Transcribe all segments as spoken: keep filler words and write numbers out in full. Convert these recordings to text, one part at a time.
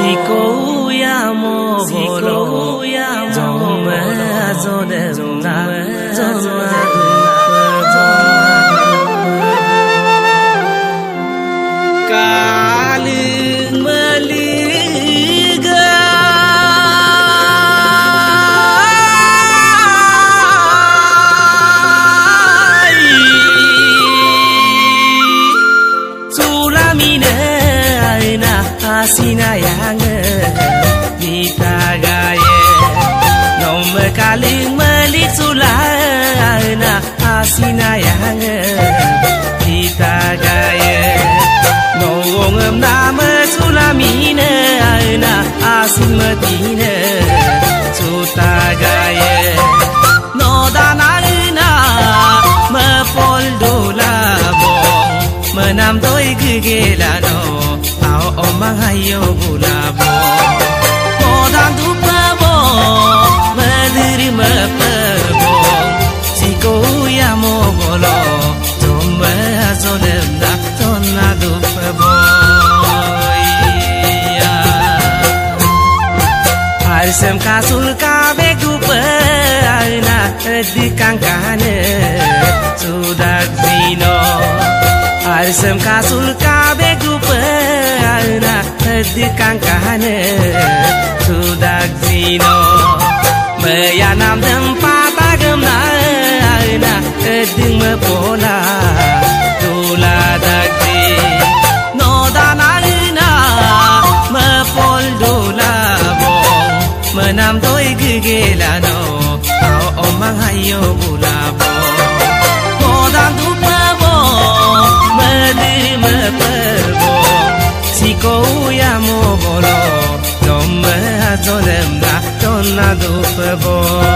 Siko ya mo bolo Jomma zodem na Jomma Kaling meliga Sulamine aina asina yang ditagaye nom kaling melik sulana asina yang ditagaye nongem nama sulamine aina asin matine sutagaye no danana mapol dolabo menam doi gegelano ao omang hayo bulabo modang dupabo mediri mepebo siko ya mo bolo jomma zodem da tonna dupabo ya arsem kasul kabe dupa na di kangkane sudah zino Arsem kasul kabe gupa na di kangkane sudah zino meyanam tempat agam na na eding mepola tula dagdi no danana mepol dola bong menam doi gegelano au omang hayo bulabo modang dupa Mediri mepebo Siko ya mo bolo Jomma zodem da tonna dupebo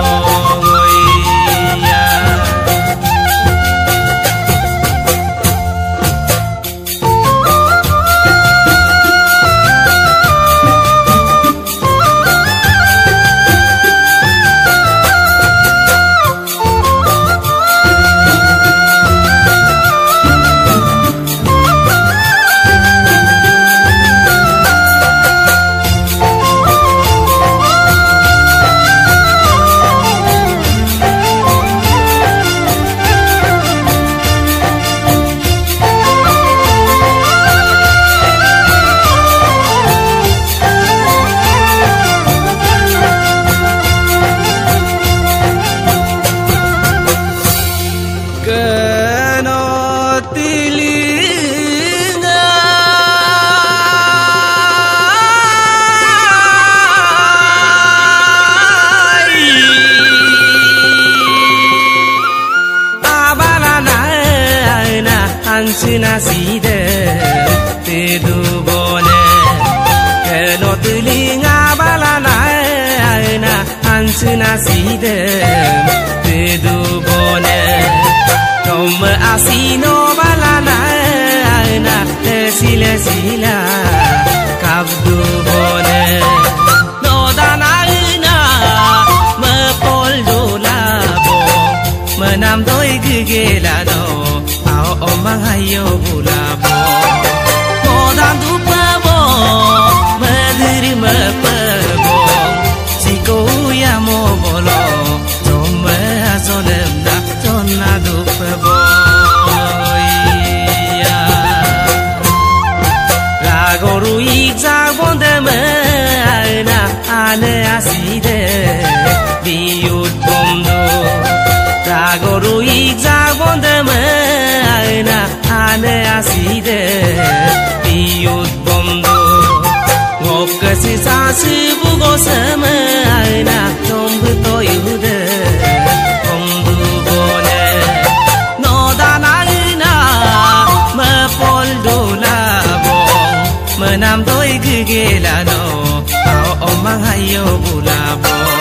Ansina side tedu bone keno tulinga balana aina ansina side tedu bone nom asino balana aina sila sila kabdu bone no danana mepol dolabo menam doi gegelano omang hayo bulabo modang dupabo mediri mepebo siko ya mo bolo jomma zodem da tonna dupabo ya ragoru ikza bonde mena ane aside biut bondo ragoru ikza bonde mena ane aside biut bondo ngokka si sasi bugo sama aina tombu to yude bondo bone no danana mepol dolabo menam doi gegelano au omang hayo bulabo